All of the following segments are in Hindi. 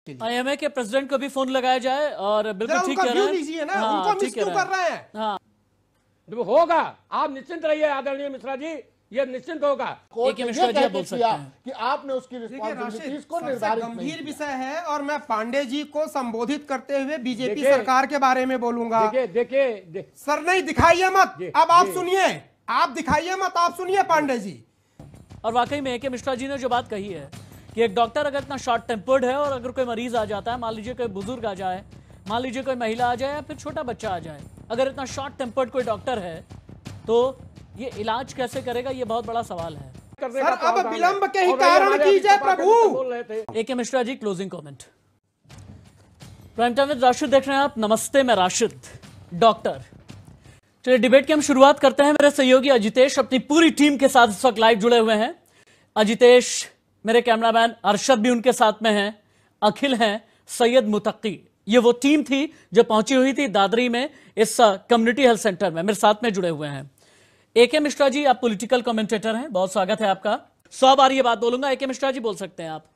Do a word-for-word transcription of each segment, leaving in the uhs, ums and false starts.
आईएमए के प्रेसिडेंट को भी फोन लगाया जाए और बिल्कुल ठीक कह रहे हैं ना, हाँ, उनको मिस क्यों कर रहे हैं? हाँ होगा, आप निश्चिंत रहिए आदरणीय मिश्रा जी, ये निश्चिंत होगा। एक मिश्रा जी बोल सकते हैं कि आपने उसकी रिस्पांसिबिलिटीज को निर्धारित गंभीर विषय है और मैं पांडे जी को संबोधित करते हुए बीजेपी सरकार के बारे में बोलूंगा। देखिए देखिए सर नहीं दिखाइए मत, अब आप सुनिए, आप दिखाइए मत, आप सुनिए पांडे जी। और वाकई में के मिश्रा जी ने जो बात कही है कि एक डॉक्टर अगर इतना शॉर्ट टेम्पर्ड है और अगर कोई मरीज आ जाता है, मान लीजिए कोई बुजुर्ग आ जाए, मान लीजिए कोई महिला आ जाए या फिर छोटा बच्चा आ जाए, अगर इतना शॉर्ट टेम्पर्ड कोई डॉक्टर है तो ये इलाज कैसे करेगा, ये बहुत बड़ा सवाल है। सर अब विलंब के ही कारण कीजिए प्रभु। A K Mishra ji closing comment. Prime time with Rashid देख रहे हैं आप। नमस्ते, मैं राशिद डॉक्टर। चलिए डिबेट की हम शुरुआत करते हैं। मेरे सहयोगी अजितेश अपनी पूरी टीम के साथ इस वक्त लाइव जुड़े हुए हैं। अजितेश, मेरे कैमरामैन अरशद भी उनके साथ में हैं, अखिल हैं, सैयद मुतक्की, ये वो टीम थी जो पहुंची हुई थी दादरी में इस कम्युनिटी हेल्थ सेंटर में, मेरे साथ में जुड़े हुए हैं। ए के मिश्रा जी, आप पॉलिटिकल कमेंटेटर हैं, बहुत स्वागत है आपका। सौ बार ये बात बोलूंगा, ए के मिश्रा जी बोल सकते हैं आप।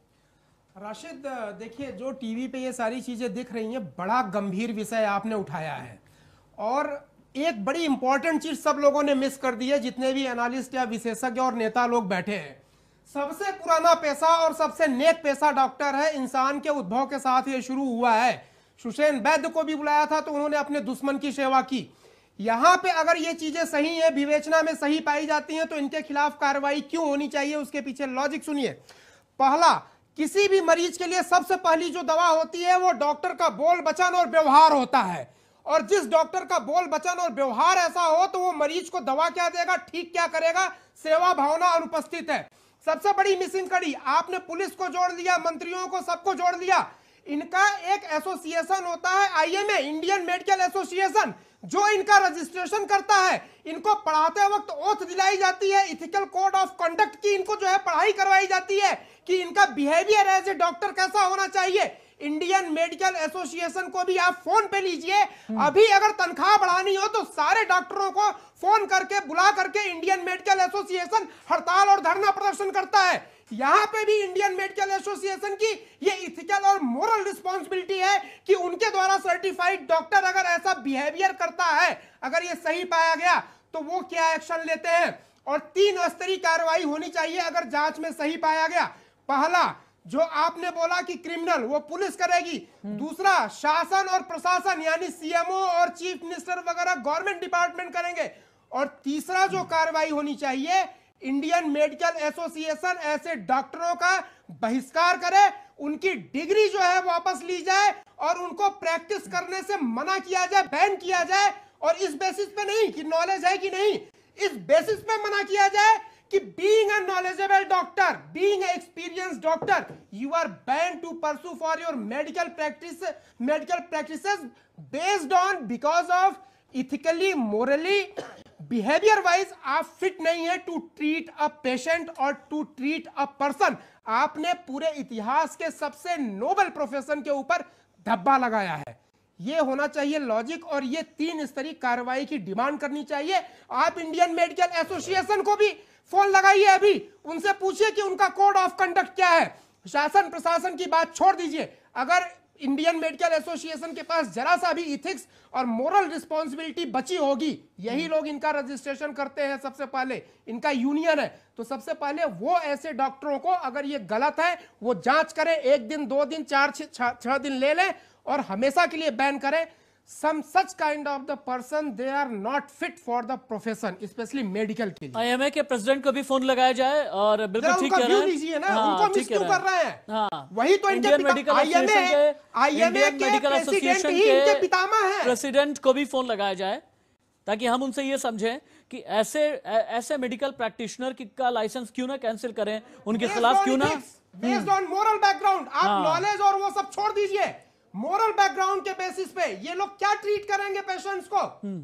राशिद देखिए, जो टीवी पे ये सारी चीजें दिख रही हैं, बड़ा गंभीर विषय आपने उठाया है और एक बड़ी इंपॉर्टेंट चीज सब लोगों ने मिस कर दी है, जितने भी एनालिस्ट या विशेषज्ञ और नेता लोग बैठे हैं। सबसे पुराना पेशा और सबसे नेक पेशा डॉक्टर है। इंसान के उद्भव के साथ ये शुरू हुआ है। सुषेण वैद्य को भी बुलाया था तो उन्होंने अपने दुश्मन की सेवा की। यहां पे अगर ये चीजें सही है, विवेचना में सही पाई जाती हैं, तो इनके खिलाफ कार्रवाई क्यों होनी चाहिए, उसके पीछे लॉजिक सुनिए। पहला, किसी भी मरीज के लिए सबसे पहली जो दवा होती है वो डॉक्टर का बोल वचन और व्यवहार होता है, और जिस डॉक्टर का बोल वचन और व्यवहार ऐसा हो तो वो मरीज को दवा क्या देगा, ठीक क्या करेगा, सेवा भावना अनुपस्थित है। सबसे बड़ी मिसिंग कड़ी, आपने पुलिस को जोड़ दिया, मंत्रियों को, सबको जोड़ दिया। इनका एक एसोसिएशन होता है आईएमए, इंडियन मेडिकल एसोसिएशन, जो इनका रजिस्ट्रेशन करता है। इनको पढ़ाते वक्त ओथ दिलाई जाती है, इथिकल कोड ऑफ कंडक्ट की इनको जो है पढ़ाई करवाई जाती है कि इनका बिहेवियर एज ए डॉक्टर कैसा होना चाहिए। इंडियन मेडिकल एसोसिएशन को भी आप फोन पे लीजिए, अभी अगर तनख्वाह बढ़ानी हो तो सारे डॉक्टरों को फोन करके बुला करके इंडियन मेडिकल एसोसिएशन हड़ताल और धरना प्रदर्शन करता है। यहां पे भी इंडियन मेडिकल एसोसिएशन की ये इथिकल और मोरल रिस्पॉन्सिबिलिटी है कि उनके द्वारा सर्टिफाइड डॉक्टर अगर ऐसा बिहेवियर करता है, अगर ये सही पाया गया तो वो क्या एक्शन लेते हैं। और तीन स्तरीय कार्रवाई होनी चाहिए अगर जांच में सही पाया गया। पहला, जो आपने बोला कि क्रिमिनल, वो पुलिस करेगी। दूसरा, शासन और प्रशासन यानी सीएमओ और चीफ मिनिस्टर वगैरह गवर्नमेंट डिपार्टमेंट करेंगे। और तीसरा जो कार्रवाई होनी चाहिए, इंडियन मेडिकल एसोसिएशन ऐसे डॉक्टरों का बहिष्कार करे, उनकी डिग्री जो है वापस ली जाए और उनको प्रैक्टिस करने से मना किया जाए, बैन किया जाए। और इस बेसिस पे नहीं कि नॉलेज है कि नहीं, इस बेसिस पे मना किया जाए कि being a knowledgeable doctor, being a experienced doctor, you are banned to pursue for your medical practice medical practices based on because of ethically, morally, behaviour wise आप फिट नहीं है टू ट्रीट अ पेशेंट और टू ट्रीट अ पर्सन। आपने पूरे इतिहास के सबसे नोबल प्रोफेशन के ऊपर धब्बा लगाया है। ये होना चाहिए लॉजिक, और ये तीन स्तरीय कार्रवाई की डिमांड करनी चाहिए। आप इंडियन मेडिकल एसोसिएशन को भी फोन लगाइए, अभी उनसे पूछिए कि उनका कोड ऑफ कंडक्ट क्या है। शासन प्रशासन की बात छोड़ दीजिए, अगर इंडियन मेडिकल एसोसिएशन के पास जरा सा भी इथिक्स और मोरल रिस्पॉन्सिबिलिटी बची होगी, यही लोग इनका रजिस्ट्रेशन करते हैं, सबसे पहले इनका यूनियन है, तो सबसे पहले वो ऐसे डॉक्टरों को अगर ये गलत है वो जांच करें, एक दिन, दो दिन, चार छह दिन ले लें और हमेशा के लिए बैन करें। Some such kind of the person, they are not fit for the profession, especially medical के लिए। आईएमए के प्रेसिडेंट को भी फोन लगाया जाए और बिल्कुल ठीक कह रहे हैं। लीजिए ना, उनको मिस क्यों कर रहे हैं? हाँ, वही तो इनके मेडिकल आईएमए आईएमए के प्रेसिडेंट ही इनके पितामह हैं। प्रेसिडेंट को भी फोन लगाया जाए ताकि हम उनसे ये समझें कि ऐसे ऐसे मेडिकल प्रैक्टिशनर की का लाइसेंस क्यों ना कैंसिल करें, उनके खिलाफ क्यों ना, बेस्ड ऑन मोरल बैकग्राउंड। आप नॉलेज और वो सब छोड़ दीजिए, मोरल बैकग्राउंड के बेसिस पे ये लोग क्या ट्रीट करेंगे पेशेंट्स को।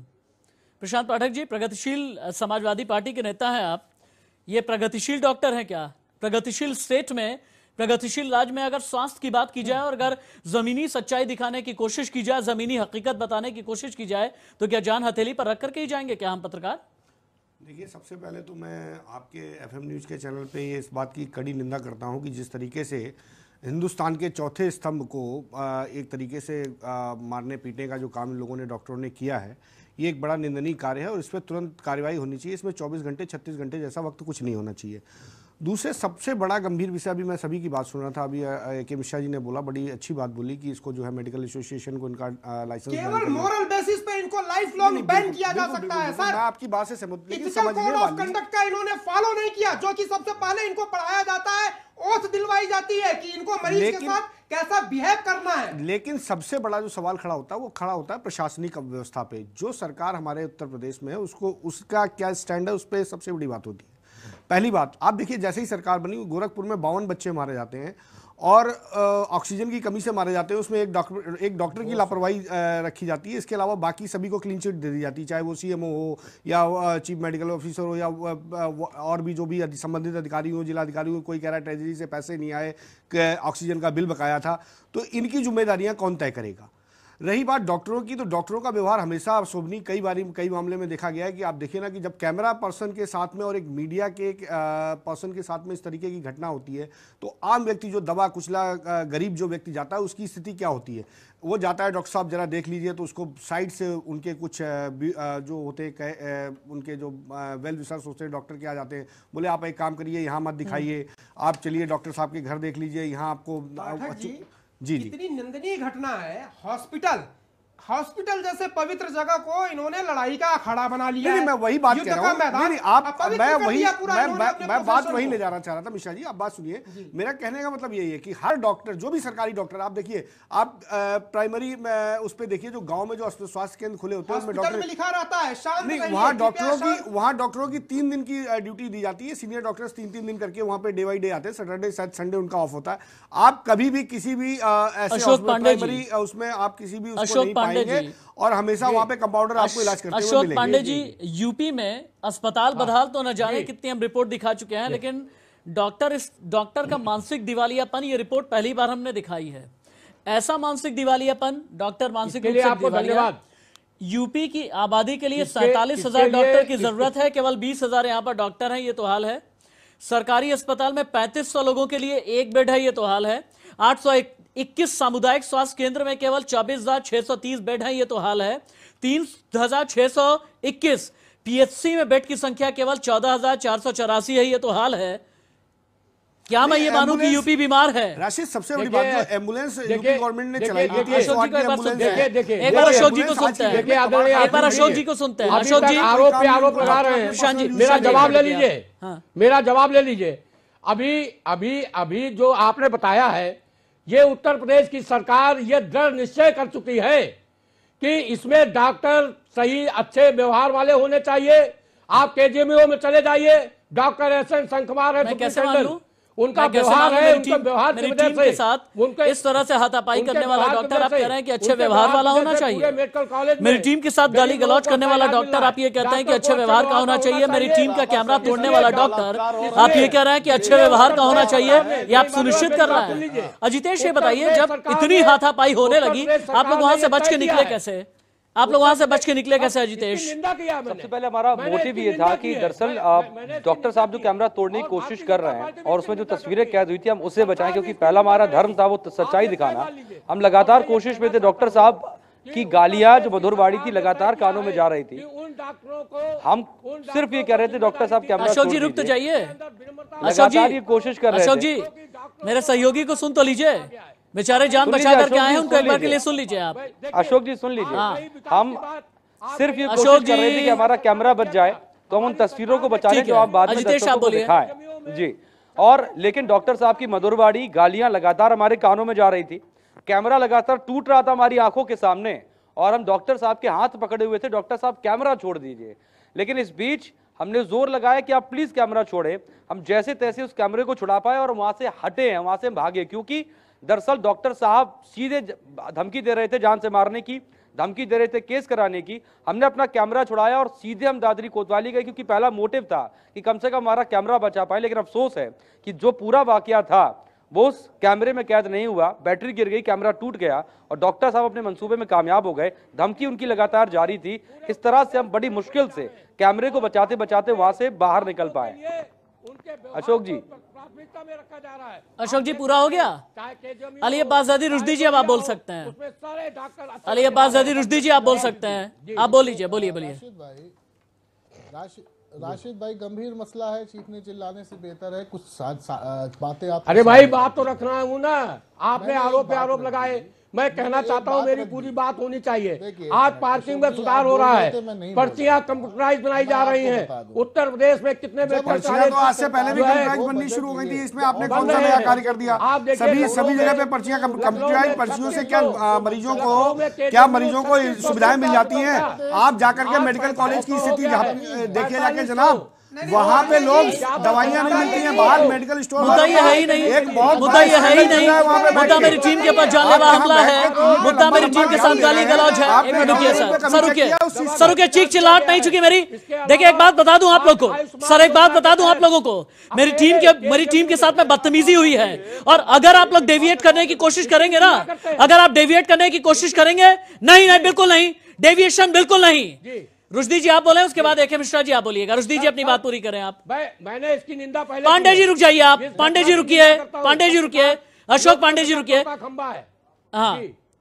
प्रशांत पाठक जी, प्रगतिशील समाजवादी पार्टी के नेता हैं आप, ये प्रगतिशील डॉक्टर हैं क्या? प्रगतिशील स्टेट में, प्रगतिशील राज्य में अगर स्वास्थ्य की बात की जाए और अगर जमीनी सच्चाई दिखाने की कोशिश की जाए, जमीनी हकीकत बताने की कोशिश की जाए, तो क्या जान हथेली पर रख करके ही जाएंगे क्या हम पत्रकार? देखिए, सबसे पहले तो मैं आपके एफएम न्यूज़ के चैनल पे ये इस बात की कड़ी निंदा करता हूं कि जिस तरीके से हिंदुस्तान के चौथे स्तंभ को एक तरीके से मारने पीटने का जो काम इन लोगों ने, डॉक्टरों ने किया है, ये एक बड़ा निंदनीय कार्य है और इस पर तुरंत कार्रवाई होनी चाहिए। इसमें चौबीस घंटे छत्तीस घंटे जैसा वक्त कुछ नहीं होना चाहिए। दूसरे सबसे बड़ा गंभीर विषय, अभी मैं सभी की बात सुन रहा था, अभी ए के मिश्रा जी ने बोला, बड़ी अच्छी बात बोली कि इसको जो है मेडिकल एसोसिएशन को इनका लाइसेंस केवल मोरल बेसिस पे इनको लाइफ लॉन्ग बैन किया जा सकता है सर। मैं आपकी बात से सहमत, लेकिन इथिकल समझने कोड ऑफ वाली कंडक्ट का इन्होंने फॉलो नहीं किया, जो कि सबसे पहले इनको पढ़ाया जाता है, ओथ दिलवाई जाती है कि इनको मरीज के साथ कैसा बिहेव करना है। लेकिन सबसे बड़ा जो सवाल खड़ा होता है वो खड़ा होता है प्रशासनिक व्यवस्था पे। जो सरकार हमारे उत्तर प्रदेश में है उसको, उसका क्या स्टैंड है, उस पर सबसे बड़ी बात होती है। पहली बात, आप देखिए जैसे ही सरकार बनी, गोरखपुर में बावन बच्चे मारे जाते हैं और ऑक्सीजन की कमी से मारे जाते हैं। उसमें एक डॉक्टर एक डॉक्टर की लापरवाही रखी जाती है। इसके अलावा बाकी सभी को क्लीन चिट दे दी जाती है, चाहे वो सीएमओ हो या चीफ मेडिकल ऑफिसर हो या और भी जो भी संबंधित अधिकारी हो, जिलाधिकारी हो। कोई कह रहा है ट्रेजरी से पैसे नहीं आए, ऑक्सीजन का बिल बकाया था। तो इनकी जिम्मेदारियां कौन तय करेगा? रही बात डॉक्टरों की, तो डॉक्टरों का व्यवहार हमेशा शोभनीय, कई बार कई मामले में देखा गया है कि आप देखिए ना कि जब कैमरा पर्सन के साथ में और एक मीडिया के एक पर्सन के साथ में इस तरीके की घटना होती है, तो आम व्यक्ति जो दबा कुचला गरीब जो व्यक्ति जाता है, उसकी स्थिति क्या होती है? वो जाता है, डॉक्टर साहब जरा देख लीजिए, तो उसको साइड से उनके कुछ जो होते हैं, उनके जो वेल विशर्स होते हैं डॉक्टर के आ जाते हैं, बोले आप एक काम करिए, यहाँ मत दिखाइए, आप चलिए डॉक्टर साहब के घर देख लीजिए, यहाँ आपको जी जी इतनी निंदनीय घटना है। हॉस्पिटल हॉस्पिटल जैसे पवित्र जगह को इन्होंने लड़ाई का अखाड़ा बना लिया। नहीं, मैं वही बात कह रहा हूं। नहीं, नहीं, आप मैं वही मैं मैं, मैं बात वही ले जाना चाह रहा था। मिश्रा जी, आप बात सुनिए। मेरा कहने का मतलब यही है कि हर डॉक्टर, जो भी सरकारी डॉक्टर, आप देखिए, आप प्राइमरी उस पर देखिए, जो गांव में जो स्वास्थ्य केंद्र खुले होते हैं उसमें डॉक्टर में लिखा रहता है शांत नहीं, वहाँ डॉक्टरों की वहाँ डॉक्टरों की तीन दिन की ड्यूटी दी जाती है। सीनियर डॉक्टर्स तीन तीन दिन करके वहाँ पे डे बाई डे आते हैं। सैटरडे संडे उनका ऑफ होता है। आप कभी भी किसी भी ऐसे प्राइमरी उसमें आप किसी भी उसको नहीं पाएंगे और हमेशा वहां पे कंपाउंडर आपको इलाज करते हुए मिलेंगे। अशोक पांडे जी, यूपी में अस्पताल बदहाल तो न जाने कितनी हम रिपोर्ट दिखा चुके हैं, लेकिन डॉक्टर इस डॉक्टर का मानसिक दिवालियापन, ये रिपोर्ट पहली बार हमने दिखाई है। ऐसा मानसिक दिवालियापन, डॉक्टर मानसिक रूप से दिवालिया। यूपी की आबादी के लिए सैंतालीस हजार डॉक्टर की जरूरत है, केवल बीस हजार यहाँ पर डॉक्टर हैं, ये तो हाल है। सरकारी अस्पताल में पैंतीस सौ लोगों के लिए एक बेड है, ये तो हाल है। आठ सौ इक्कीस सामुदायिक स्वास्थ्य केंद्र में केवल चौबीस हजार छह सौ तीस बेड है, ये तो हाल है। तीन हजार छह सौ इक्कीस पीएचसी में बेड की संख्या केवल चौदह हजार चार सौ चौरासी है, ये तो हाल है। क्या मैं ये मानूं कि यूपी बीमार है? राशिद, सबसे बड़ी बात जो एम्बुलेंस यूपी गवर्नमेंट ने चलाई है। अशोक जी को एक बार सुनते हैं, एक बार अशोक जी को सुनते हैं, एक बार अशोक जी को सुनते हैं। अशोक जी आरोप पे आरोप लगा रहे हैं, मेरा जवाब ले लीजिए, मेरा जवाब ले लीजिए। अभी अभी अभी जो आपने बताया है, ये उत्तर प्रदेश की सरकार ये दृढ़ निश्चय कर चुकी है कि इसमें डॉक्टर सही अच्छे व्यवहार वाले होने चाहिए। आप केजीएमओ में चले जाइए, डॉक्टर एस एन शंखमार है, उनका व्यवहार है, उनका व्यवहार मेरी टीम के साथ इस तरह से हाथापाई करने वाला डॉक्टर आप कह रहे हैं कि अच्छे व्यवहार वाला होना चाहिए। मेरी टीम के साथ गाली गलौज करने वाला डॉक्टर आप ये कहते हैं कि अच्छे व्यवहार का होना चाहिए। मेरी टीम का कैमरा तोड़ने वाला डॉक्टर आप ये कह रहे हैं कि अच्छे व्यवहार का होना चाहिए, ये आप सुनिश्चित कर रहे हैं। अजितेश, ये बताइए, जब इतनी हाथापाई होने लगी, आप लोग वहां से बच के निकले कैसे? आप लोग वहां से बच के निकले कैसे अजितेश? सबसे पहले हमारा मोटिव ये था कि दरअसल डॉक्टर साहब जो कैमरा तोड़ने की कोशिश कर रहे हैं और उसमें जो तस्वीरें कैद हुई थी, हम उसे बचाएं, क्योंकि पहला हमारा धर्म था वो सच्चाई दिखाना। हम लगातार कोशिश में थे। डॉक्टर साहब की गालियां जो मधुरवाड़ी थी लगातार कानों में जा रही थी। हम सिर्फ ये कह रहे थे डॉक्टर साहब कैमरा अशोक जी रुक तो जाइए। अशोक जी ये कोशिश कर रहे थे। अशोक जी, मेरे सहयोगी को सुन तो लीजिए, बेचारे जान बचा करके आए हैं, उनको एक बार के लिए सुन लीजिए आप। अशोक जी सुन लीजिए, हम सिर्फ ये कोशिश कर रहे थे कि हमारा कैमरा बच जाए, तो हम उन तस्वीरों को बचा लें जो आप बाद में दर्शकों को दिखाएं। जी, और लेकिन डॉक्टर साहब की मधुरवाड़ी गालियां लगातार हमारे कानों में जा रही थी, कैमरा लगातार टूट रहा था हमारी आंखों के सामने, और हम डॉक्टर साहब के हाथ पकड़े हुए थे, डॉक्टर साहब कैमरा छोड़ दीजिए। लेकिन इस बीच हमने जोर लगाया कि आप प्लीज कैमरा छोड़े। हम जैसे तैसे उस कैमरे को छुड़ा पाए और वहां से हटे हैं, वहां से भागे, क्योंकि दरअसल डॉक्टर साहब सीधे धमकी दे रहे थे जान से मारने की, धमकी दे रहे थे केस कराने की। हमने अपना कैमरा छुड़ाया और सीधे हम दादरी कोतवाली गए, क्योंकि पहला मोटिव था कि कम से कम हमारा कैमरा बचा पाए। लेकिन अफसोस है कि जो पूरा वाकया था वो उस कैमरे में कैद नहीं हुआ, बैटरी गिर गई, कैमरा टूट गया और डॉक्टर साहब अपने मंसूबे में कामयाब हो गए। धमकी उनकी लगातार जारी थी। इस तरह से हम बड़ी मुश्किल से कैमरे को बचाते बचाते वहां से बाहर निकल पाए। अशोक जी, प्राथमिकता में रखा जा रहा है। अशोक जी पूरा हो गया? अली अब्बास ज़ैदी रुश्दी जी अब आप बोल सकते हैं। अली अब्बास ज़ैदी रुश्दी जी आप बोल सकते हैं, आप बोल लीजिए, बोलिए बोलिए। राशिद भाई, राशिद राशिद भाई, गंभीर मसला है, चीखने चिल्लाने से बेहतर है कुछ बातें आप। अरे भाई बात तो रखना है ना, आपने आरोप पे आरोप लगाए। मैं कहना चाहता हूँ मेरी पूरी बात होनी चाहिए। आज पार्किंग में सुधार हो रहा है, पर्चियां कंप्यूटराइज बनाई जा रही हैं। उत्तर प्रदेश में कितने पर्चियां तो आज से पहले भी कंप्यूटराइज बननी शुरू हो गई थी, इसमें आपने कौन सा नया कार्य कर दिया? सभी सभी जगह पे पर्चियां कंप्यूटराइज, पर्चियों से क्या मरीजों को क्या मरीजों को सुविधाएं मिल जाती हैं? आप जाकर के मेडिकल कॉलेज की स्थिति देखिए जाके जनाब, वहाँ पे लोग दवाइयाँ नहीं मिलती हैं, बाहर मेडिकल स्टोर। मुद्दा ये है ही नहीं, एक बहुत मुद्दा ये है ही नहीं, मुद्दा मेरी टीम के ऊपर जानलेवा हमला है, मुद्दा मेरी टीम के साथ गाली गलौज है। एक मिनट रुकिए सर, सर रुकिए, सर रुकिए, चीख चिल्लाहट नहीं चुकी मेरी। देखिए एक बात बता दूं आप लोग को, सर एक बात बता दूं आप लोगों को, मेरी टीम के मेरी टीम के साथ में बदतमीजी हुई है। और अगर आप लोग डेविएट करने की कोशिश करेंगे ना, अगर आप डेविएट करने की कोशिश करेंगे, नहीं नहीं बिल्कुल नहीं, डेविएशन बिल्कुल नहीं। रुश्दी जी आप बोले, उसके बाद एके मिश्रा जी आप बोलिएगा। रुश्दी जी अपनी बात पूरी करें आप। मैंने इसकी निंदा पहले। पांडे जी रुक जाइए आप, पांडे जी रुकिए, पांडे जी रुकिए, अशोक पांडे जी रुकिए। खंबा है। हाँ,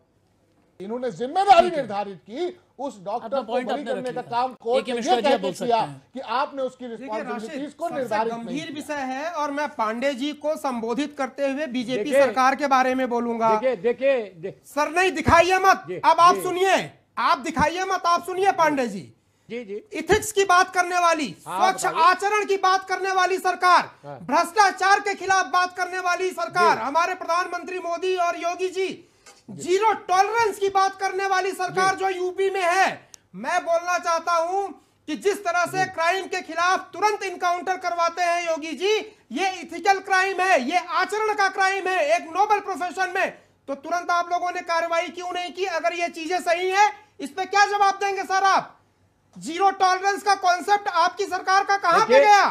इन्होंने जिम्मेदारी निर्धारित की उस डॉक्टर को बरी करने का काम कोर्ट ने ये कहकर किया कि आपने उसकी रिस्पांसिबिलिटीज को निर्धारित नहीं किया। गंभीर विषय है और मैं पांडे जी को संबोधित करते हुए बीजेपी सरकार के बारे में बोलूंगा। देखिए देखिए सर नहीं दिखाइए मत, अब आप सुनिए, आप दिखाइए मत, आप सुनिए पांडे जी। जी जी, इथिक्स की बात करने वाली, स्वच्छ आचरण की बात करने वाली सरकार, भ्रष्टाचार के खिलाफ बात करने वाली सरकार, हमारे प्रधानमंत्री मोदी और योगी जी, जीरो टॉलरेंस की बात करने वाली सरकार जो यूपी में है। मैं बोलना चाहता हूं कि जिस तरह से क्राइम के खिलाफ तुरंत इनकाउंटर करवाते हैं योगी जी, ये इथिकल क्राइम है, ये आचरण का क्राइम है एक नोबल प्रोफेशन में। तो तुरंत आप लोगों ने कार्रवाई क्यों नहीं की? अगर ये चीजें सही है, इस पे क्या जवाब देंगे सर आप? जीरो टॉलरेंस का कॉन्सेप्ट आपकी सरकार का कहां पे गया?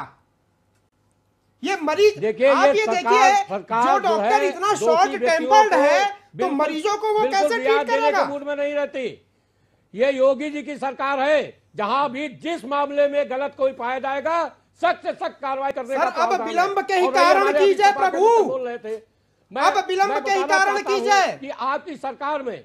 ये मरीज देखिए, आप ये ये देखिए, जो डॉक्टर इतना शॉर्ट टेम्पर्ड है तो मरीजों को वो कैसे ट्रीट करेगा? मूड में नहीं रहती। ये योगी जी की सरकार है, जहां भी जिस मामले में गलत कोई पाया जाएगा सख्त से सख्त कार्रवाई करने का। अब विलंब के ही कारण कीजिए प्रभु, बोल रहे थे। अब विलंब के ही कारण कीजिए कि आपकी सरकार में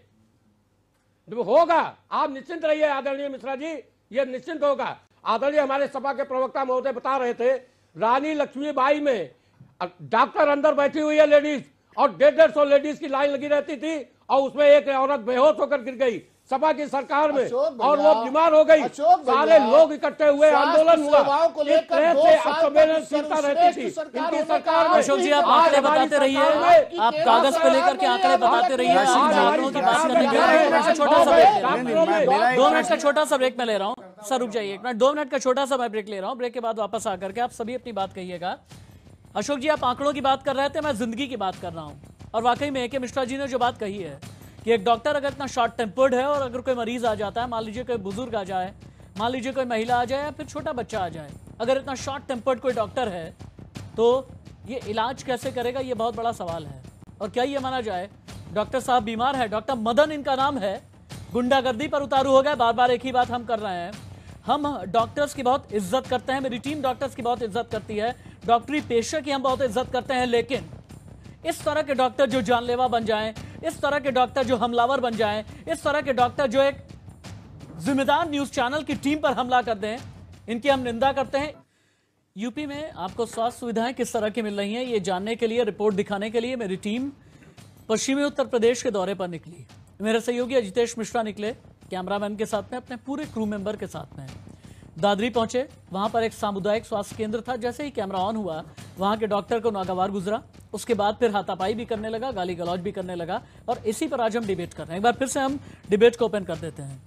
होगा। आप निश्चिंत रहिए आदरणीय मिश्रा जी, ये निश्चिंत होगा। आदरणीय हमारे सभा के प्रवक्ता महोदय बता रहे थे, रानी लक्ष्मीबाई में डॉक्टर अंदर बैठी हुई है लेडीज, और डेढ़ डेढ़ सौ लेडीज की लाइन लगी रहती थी, और उसमें एक औरत बेहोश होकर गिर गई सभा की सरकार में, और वो बीमार हो गई। सारे लोग इकट्ठे हुए, आंदोलन हुआ, इस तरह से असंवेदनशीलता रहती थी इनकी सरकार में। अशोक जी आप आंकड़े बताते रहिए, आप कागज पे लेकर के आंकड़े बताते रहिए। आंकड़ों की बात करने के छोटा सा ब्रेक, दो मिनट का छोटा सा ब्रेक मैं ले रहा हूँ। सर रुक जाइए एक मिनट, दो मिनट का छोटा सा मैं ब्रेक ले रहा हूँ। ब्रेक के बाद वापस आकर के आप सभी अपनी बात कहिएगा। अशोक जी आप आंकड़ों की बात कर रहे थे, मैं जिंदगी की बात कर रहा हूँ। और वाकई में एके मिश्रा जी ने जो बात कही है कि एक डॉक्टर अगर इतना शॉर्ट टेम्पर्ड है, और अगर कोई मरीज आ जाता है, मान लीजिए कोई बुजुर्ग आ जाए, मान लीजिए कोई महिला आ जाए, या फिर छोटा बच्चा आ जाए, अगर इतना शॉर्ट टेम्पर्ड कोई डॉक्टर है तो ये इलाज कैसे करेगा, ये बहुत बड़ा सवाल है। और क्या ये माना जाए डॉक्टर साहब बीमार है, डॉक्टर मदन इनका नाम है, गुंडागर्दी पर उतारू हो गए, बार बार एक ही बात हम कर रहे हैं। हम डॉक्टर्स की बहुत इज्जत करते हैं, मेरी टीम डॉक्टर्स की बहुत इज्जत करती है, डॉक्टरी पेशे की हम बहुत इज्जत करते हैं, लेकिन इस तरह के डॉक्टर जो जानलेवा बन जाएं, इस तरह के डॉक्टर जो हमलावर बन जाएं, इस तरह के डॉक्टर जो एक जिम्मेदार न्यूज चैनल की टीम पर हमला कर दें, इनकी हम निंदा करते हैं। यूपी में आपको स्वास्थ्य सुविधाएं किस तरह की मिल रही हैं, ये जानने के लिए, रिपोर्ट दिखाने के लिए मेरी टीम पश्चिमी उत्तर प्रदेश के दौरे पर निकली। मेरे सहयोगी अजितेश मिश्रा निकले कैमरामैन के साथ में, अपने पूरे क्रू मेंबर के साथ में दादरी पहुंचे। वहां पर एक सामुदायिक स्वास्थ्य केंद्र था, जैसे ही कैमरा ऑन हुआ वहां के डॉक्टर को नागवार गुजरा, उसके बाद फिर हाथापाई भी करने लगा, गाली गलौज भी करने लगा, और इसी पर आज हम डिबेट कर रहे हैं। एक बार फिर से हम डिबेट को ओपन कर देते हैं।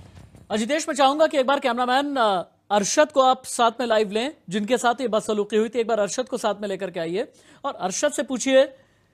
अजितेश मैं चाहूंगा कि एक बार कैमरामैन अरशद को आप साथ में लाइव लें, जिनके साथ ये बदसलूकी हुई थी। एक बार अरशद को साथ में लेकर के आइए और अरशद से पूछिए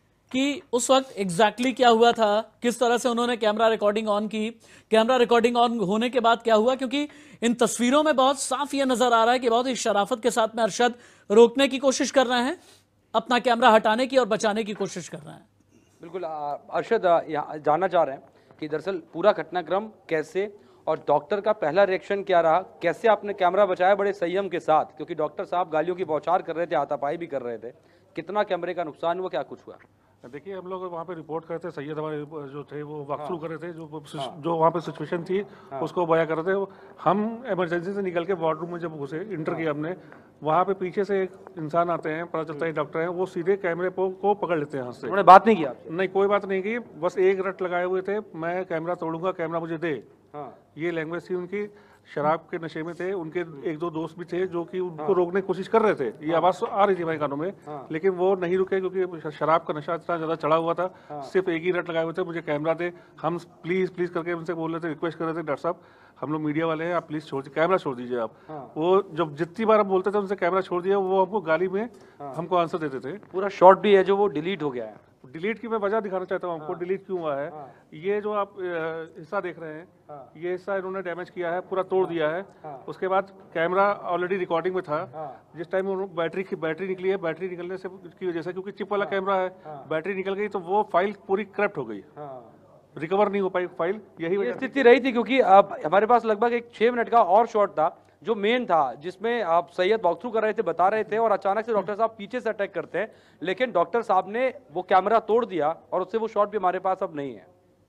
कि उस वक्त एग्जैक्टली क्या हुआ था, किस तरह से उन्होंने कैमरा रिकॉर्डिंग ऑन की, कैमरा रिकॉर्डिंग ऑन होने के बाद क्या हुआ, क्योंकि इन तस्वीरों में बहुत साफ ये नजर आ रहा है कि बहुत ही शराफत के साथ में अरशद रोकने की कोशिश कर रहे हैं, अपना कैमरा हटाने की और बचाने की कोशिश कर रहे हैं। बिल्कुल अरशद जानना चाह रहे हैं कि दरअसल पूरा घटनाक्रम कैसे और डॉक्टर का पहला रिएक्शन क्या रहा, कैसे आपने कैमरा बचाया बड़े संयम के साथ, क्योंकि डॉक्टर साहब गालियों की बौछार कर रहे थे, हाथापाई भी कर रहे थे, कितना कैमरे का नुकसान हुआ, क्या कुछ हुआ? देखिए हम लोग वहाँ पे रिपोर्ट कर रहे थे, सैयद हमारे जो थे वो वॉक थ्रू कर रहे थे, जो जो वहाँ पे सिचुएशन थी उसको बयां कर रहे थे। हम इमरजेंसी से निकल के वार्डरूम में जब घुसे, इंटर किया हमने, वहाँ पे पीछे से एक इंसान आते हैं, पता चलता है डॉक्टर हैं, वो सीधे कैमरे को पकड़ लेते हैं हाथ से। उन्होंने बात नहीं किया? नहीं, कोई बात नहीं की, बस एक रट लगाए हुए थे, मैं कैमरा तोड़ूंगा, कैमरा मुझे दे, ये लैंग्वेज थी उनकी। शराब के नशे में थे, उनके एक दो दोस्त भी थे जो कि उनको हाँ। रोकने की कोशिश कर रहे थे, ये आवाज आ रही थी हमारे कानों में, हाँ। लेकिन वो नहीं रुके क्योंकि शराब का नशा इतना ज्यादा चढ़ा हुआ था। हाँ। सिर्फ एक ही रट लगाए हुए थे, मुझे कैमरा दे। हम प्लीज प्लीज करके उनसे बोल रहे थे, रिक्वेस्ट कर रहे थे, डॉक्टर साहब हम लोग मीडिया वाले हैं, आप प्लीज छोड़ कैमरा छोड़ दीजिए आप। हाँ। वो जब जितनी बार हम बोलते थे उनसे कैमरा छोड़ दिया, वो हमको गाली में हाँ। हमको आंसर देते थे। पूरा शॉट भी है जो वो डिलीट हो गया है। डिलीट की मैं वजह दिखाना चाहता हूँ आपको, डिलीट क्यों हुआ है। ये जो आप हिस्सा देख रहे हैं, ये हिस्सा इन्होंने डैमेज किया है, पूरा तोड़ दिया है। उसके बाद कैमरा ऑलरेडी रिकॉर्डिंग में था, जिस टाइम बैटरी की बैटरी निकली है, बैटरी निकलने से की वजह से, क्योंकि चिप वाला कैमरा है, बैटरी निकल गई तो वो फाइल पूरी करप्ट हो गई, रिकवर नहीं हो पाई फाइल। यही स्थिति रही थी, क्योंकि अब हमारे पास लगभग एक छह मिनट का और शॉट था जो मेन था, जिसमें आप सैयद वॉक थ्रू कर रहे थे, बता रहे थे, और अचानक से डॉक्टर साहब पीछे से अटैक करते हैं, लेकिन डॉक्टर साहब ने वो कैमरा तोड़ दिया और उससे वो शॉट भी हमारे पास अब नहीं है।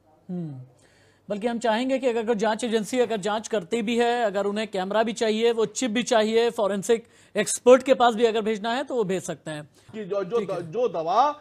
बल्कि हम चाहेंगे कि अगर जांच एजेंसी अगर जांच करती भी है, अगर उन्हें कैमरा भी चाहिए, वो चिप भी चाहिए, फॉरेंसिक एक्सपर्ट के पास भी अगर भेजना है तो वो भेज सकते हैं। कि जो जो जो दवा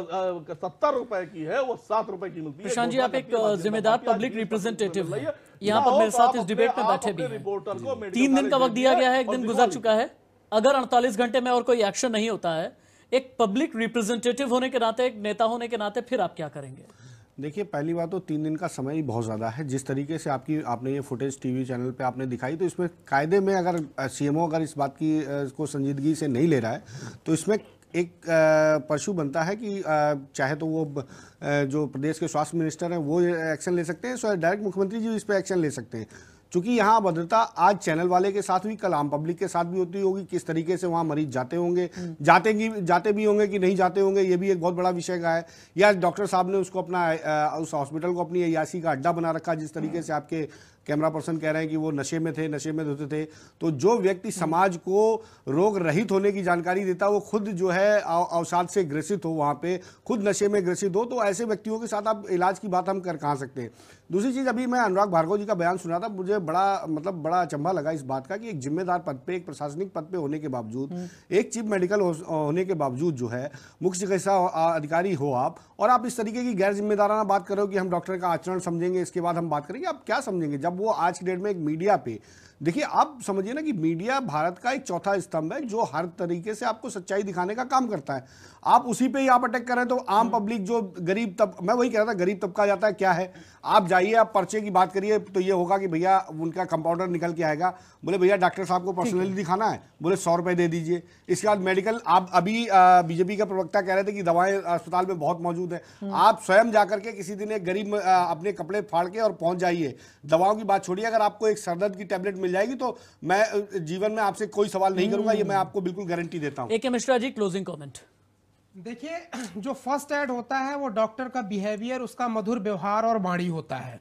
सत्तर रुपए की है वो सात रुपए की मिलती है। प्रशांत जी, आप एक जिम्मेदार पब्लिक रिप्रेजेंटेटिव हैं, यहाँ पर मेरे साथ इस डिबेट में बैठे भी हैं। तीन दिन का वक्त दिया गया है, एक दिन गुजर चुका है। अगर अड़तालीस घंटे में और कोई एक्शन नहीं होता है, एक पब्लिक रिप्रेजेंटेटिव होने के नाते, एक नेता होने के नाते, फिर आप क्या करेंगे? देखिए, पहली बात तो तीन दिन का समय ही बहुत ज़्यादा है। जिस तरीके से आपकी आपने ये फुटेज टीवी चैनल पे आपने दिखाई, तो इसमें कायदे में अगर सीएमओ अगर इस बात की को संजीदगी से नहीं ले रहा है, तो इसमें एक परशु बनता है कि चाहे तो वो जो प्रदेश के स्वास्थ्य मिनिस्टर हैं वो एक्शन ले सकते हैं, डायरेक्ट मुख्यमंत्री जी इस पर एक्शन ले सकते हैं। चूंकि यहाँ अभद्रता आज चैनल वाले के साथ हुई, कल आम पब्लिक के साथ भी होती होगी। किस तरीके से वहाँ मरीज जाते होंगे, जाते जाते भी होंगे कि नहीं जाते होंगे, ये भी एक बहुत बड़ा विषय का है। या डॉक्टर साहब ने उसको अपना उस हॉस्पिटल को अपनी अय्यासी का अड्डा बना रखा, जिस तरीके से आपके कैमरा पर्सन कह रहे हैं कि वो नशे में थे, नशे में होते थे। तो जो व्यक्ति समाज को रोग रहित होने की जानकारी देता, वो खुद जो है अवसाद से ग्रसित हो, वहाँ पे खुद नशे में ग्रसित हो, तो ऐसे व्यक्तियों के साथ आप इलाज की बात हम कर कहाँ सकते हैं। दूसरी चीज़, अभी मैं अनुराग भार्गव जी का बयान सुना था, मुझे बड़ा मतलब बड़ा अचंभा लगा इस बात का कि एक जिम्मेदार पद पे, एक प्रशासनिक पद पे होने के बावजूद, एक चीफ मेडिकल होने के बावजूद जो है मुख्य चिकित्सा अधिकारी हो आप, और आप इस तरीके की गैर जिम्मेदाराना बात कर रहे हो कि हम डॉक्टर का आचरण समझेंगे, इसके बाद हम बात करेंगे। आप क्या समझेंगे जब वो आज की डेट में एक मीडिया पे, देखिए आप समझिए ना कि मीडिया भारत का एक चौथा स्तंभ है जो हर तरीके से आपको सच्चाई दिखाने का काम करता है। आप उसी पे ही आप अटैक कर रहे हैं, तो आम पब्लिक जो गरीब तब, मैं वही कह रहा था, गरीब तबका जाता है क्या है। आप जाइए, आप पर्चे की बात करिए, तो ये होगा कि भैया उनका कंपाउंडर निकल के आएगा, बोले भैया डॉक्टर साहब को पर्सनली दिखाना है, बोले सौ रुपए दे दीजिए। इसके बाद मेडिकल, आप अभी बीजेपी का प्रवक्ता कह रहे थे कि दवाएं अस्पताल में बहुत मौजूद है। आप स्वयं जाकर के किसी दिन एक गरीब अपने कपड़े फाड़ के और पहुंच जाइए। दवाओं की बात छोड़िए, अगर आपको एक सरदर्द की टेबलेट मिल जाएगी तो मैं जीवन में आपसे कोई सवाल नहीं करूंगा, ये मैं आपको बिल्कुल गारंटी देता हूं। ए K Mishra ji, closing comment. देखिए, जो फर्स्ट ऐड होता है वो डॉक्टर का बिहेवियर, उसका मधुर व्यवहार और वाणी होता है।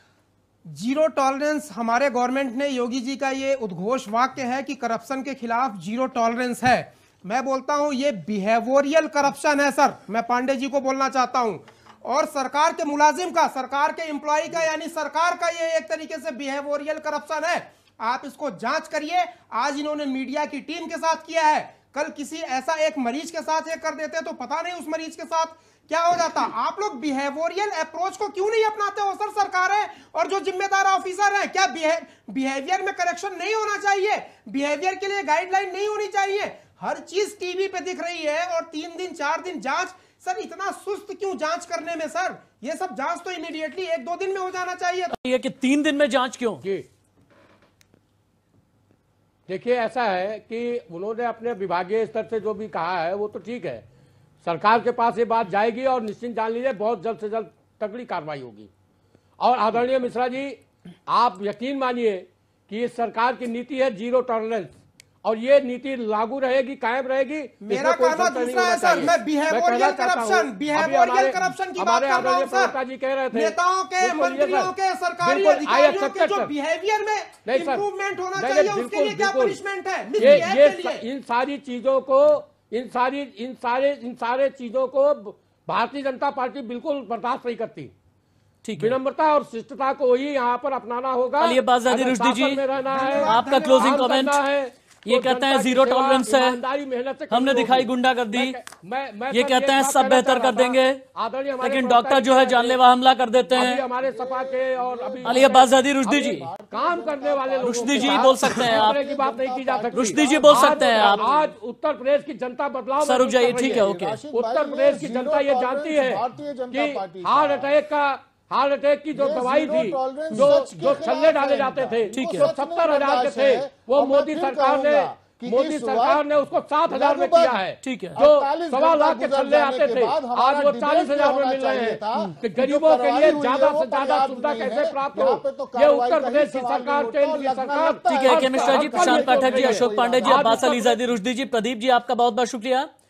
जीरो टॉलरेंस, हमारे गवर्नमेंट ने, योगी जी का ये उद्घोष वाक्य है कि करप्शन के खिलाफ जीरो टॉलरेंस है। मैं बोलता हूं ये बिहेवियरल करप्शन है सर, मैं पांडे जी को बोलना चाहता हूं। और सरकार के मुलाजिम का, सरकार के एम्प्लॉय का, यानी सरकार का ये एक तरीके से बिहेवियरल करप्शन है। आप इसको जांच करिए। आज इन्होंने मीडिया की टीम के साथ किया है, कल किसी ऐसा एक मरीज के साथ ये कर देते तो पता नहीं उस मरीज के साथ क्या हो जाता। आप लोग बिहेवियरल अप्रोच को क्यों नहीं अपनाते हो सर? सरकार है और जो जिम्मेदार ऑफिसर है, क्या बिहेवियर में करेक्शन नहीं होना चाहिए? बिहेवियर के लिए गाइडलाइन नहीं होनी चाहिए? हर चीज टीवी पे दिख रही है और तीन दिन चार दिन जांच। सर इतना सुस्त क्यों जांच करने में सर? ये सब जांच तो इमीडिएटली एक दो दिन में हो जाना चाहिए। ये कि तीन दिन में जांच क्यों? देखिए, ऐसा है कि उन्होंने अपने विभागीय स्तर से जो भी कहा है वो तो ठीक है, सरकार के पास ये बात जाएगी और निश्चिंत जान लीजिए बहुत जल्द से जल्द तगड़ी कार्रवाई होगी। और आदरणीय मिश्रा जी, आप यकीन मानिए कि इस सरकार की नीति है जीरो टॉलरेंस, और ये नीति लागू रहेगी, कायम रहेगी। मेरा कहना दूसरा है सर, मैं बिहेवियरल करप्शन बिहेवियरल करप्शन की बात कर रहा हूं सर। जी कह रहे थे नेताओं के, मंत्रियों के, सरकारी अधिकारियों के जो बिहेवियर में इंप्रूवमेंट होना चाहिए, उसके लिए क्या पनिशमेंट है? ये इन सारी चीजों को इन सारी इन सारे इन सारे चीजों को भारतीय जनता पार्टी बिल्कुल बर्दाश्त नहीं करती। ठीक, विनम्रता और शिष्टता को ही यहाँ पर अपनाना होगा। अलीबाज रुश्दी जी, आपका क्लोजिंग कमेंट। ये कहते हैं जीरो टॉलरेंस है, हमने दिखाई गुंडागर्दी, ये कहते हैं सब बेहतर कर देंगे, लेकिन डॉक्टर जो है जानलेवा हमला कर देते हैं। हमारे सपा के और अली अब्बास ज़ादी रुश्दी जी, काम करने वाले रुश्दी जी बोल सकते हैं आप, की बात नहीं की जा सकती। रुश्दी जी बोल सकते हैं आप। आज उत्तर प्रदेश की जनता बदलाव सर रुक जाइए, ठीक है, ओके। उत्तर प्रदेश की जनता ये जानती है कि हार्ट अटैक का हार्ट अटैक की जो दवाई थी, जो जो छल्ले डाले जाते थे, ठीक है, जो सत्तर हजार के थे, वो मोदी सरकार ने मोदी सरकार ने उसको सात हजार में किया है। ठीक है, जो सवा लाख के छल्ले आते थे आज वो चालीस हजार में मिल रहे हैं। कि गरीबों के लिए ज्यादा से ज्यादा सुविधा कैसे प्राप्त हो, ये उत्तर प्रदेश की सरकार, केंद्र की सरकार। ठीक है, के मिश्रा जी, प्रशांत पाठक जी, अशोक पांडे जी, अब्बास अली ज़ादी रुश्दी जी, प्रदीप जी, आपका बहुत बहुत शुक्रिया।